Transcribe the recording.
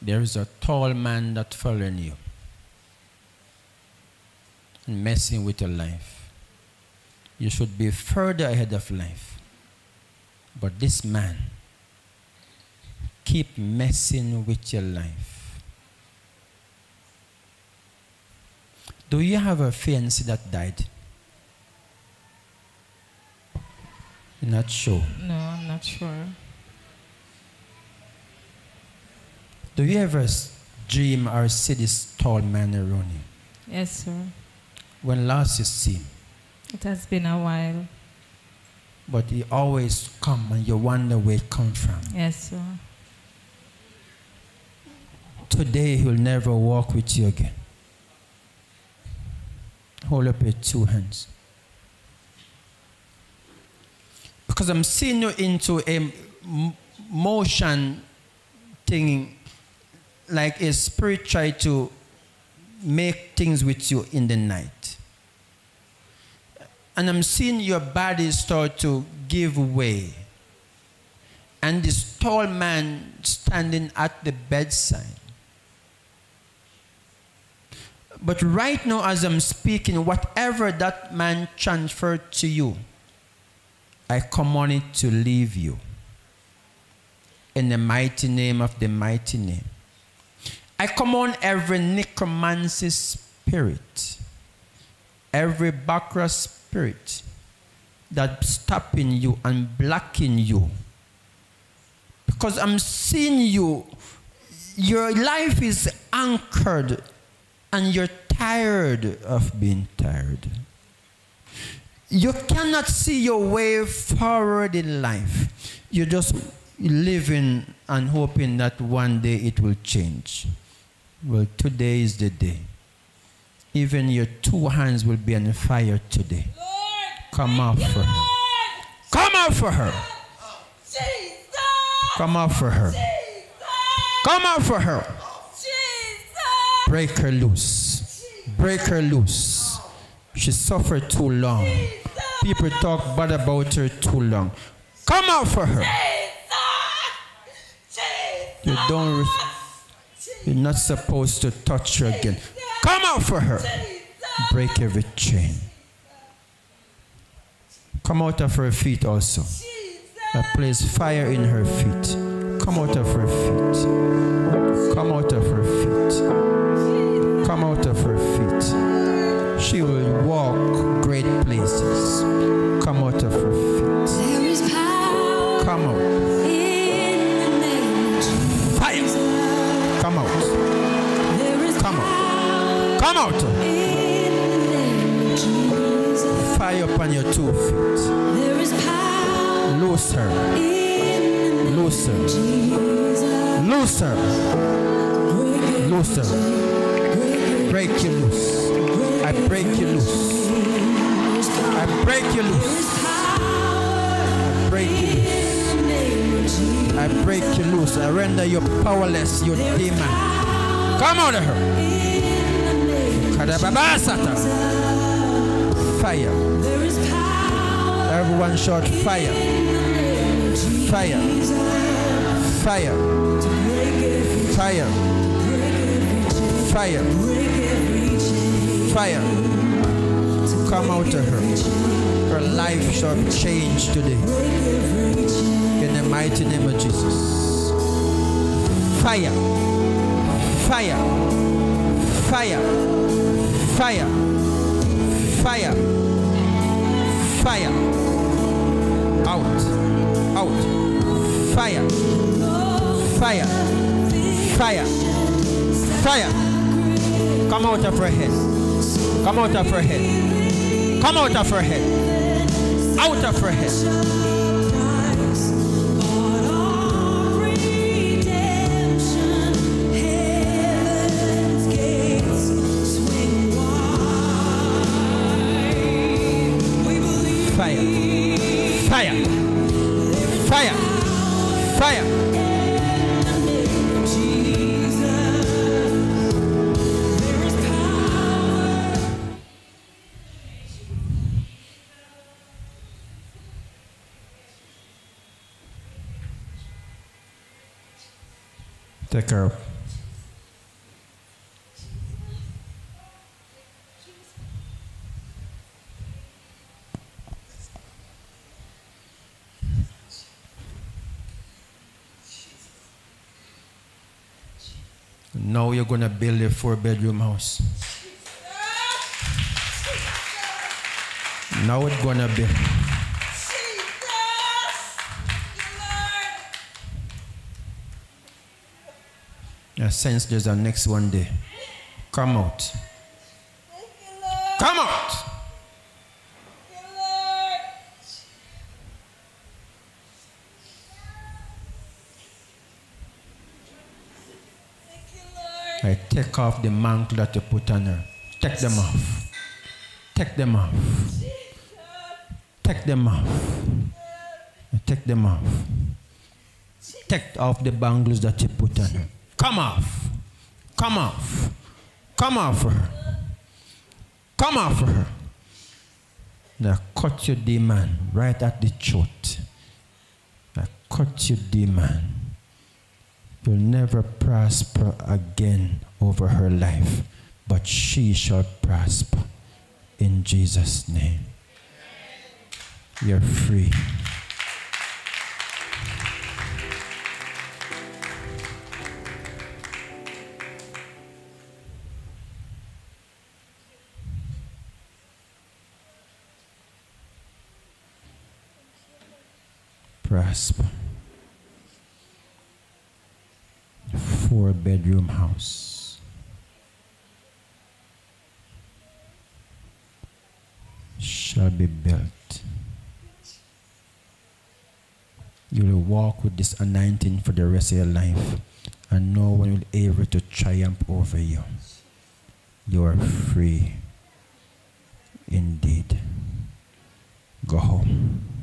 there is a tall man that following you and messing with your life. You should be further ahead of life. But this man keep messing with your life. Do you have a fiancé that died? You're not sure? No, I'm not sure. Do you ever dream or see this tall man around you? Yes, sir. When last you see him? It has been a while. But he always come and you wonder where it comes from. Yes, sir. Today he'll never walk with you again. Hold up your two hands. Because I'm seeing you into a motion thing, like a spirit try to make things with you in the night. And I'm seeing your body start to give way. And this tall man standing at the bedside. But right now as I'm speaking, whatever that man transferred to you, I command it to leave you. In the mighty name of the mighty name. I command every necromancy spirit, every Bacchus spirit that's stopping you and blocking you. Because I'm seeing you, your life is anchored and you're tired of being tired. You cannot see your way forward in life. You're just living and hoping that one day it will change. Well, today is the day. Even your two hands will be on fire today. Come out for her. Come out for her. Come out for her. Come out for her. Break her loose. Break her loose. She suffered too long. People talk bad about her too long. Come out for her. You're not supposed to touch her again. Come out for her. Break every chain. Come out of her feet also. I place fire in her feet. Come out of her feet. Come out of her feet. Come out of her feet. She will walk great places. Come out of her feet. Come out. Fire. Come out. Come out. Come out. Fire upon your 2 feet. Loose her. Loose her. Loose her. Loose her. Break you loose. I break you loose. I break you loose. I break you loose. I break you loose. I render you powerless, you demon. Come out of her. Fire. Everyone shout fire. Fire. Fire. Fire. Fire. Fire. Come out of her. Her life shall change today. In the mighty name of Jesus. Fire. Fire. Fire. Fire. Fire. Fire. Out. Out. Fire. Fire. Fire. Fire. Come out of her head. Come out of her head. Come out of her head. Out of her head. Fire. Fire. Fire. Take her up. Now you're going to build a 4-bedroom house. Now it's going to build. I sense there's a next one day. Come out. Come out. I take off the mantle that you put on her. Take them off. Take them off. Take them off. Take them off. Take off the bangles that you put on her. Come off. Come off. Come off for her. Come off for her. Now cut your demon right at the throat. Now cut your demon. You'll never prosper again over her life, but she shall prosper in Jesus' name. You're free. Prosper. 4-bedroom house. Shall be built. You will walk with this anointing for the rest of your life, and no one will be able to triumph over you. You are free indeed. Go home.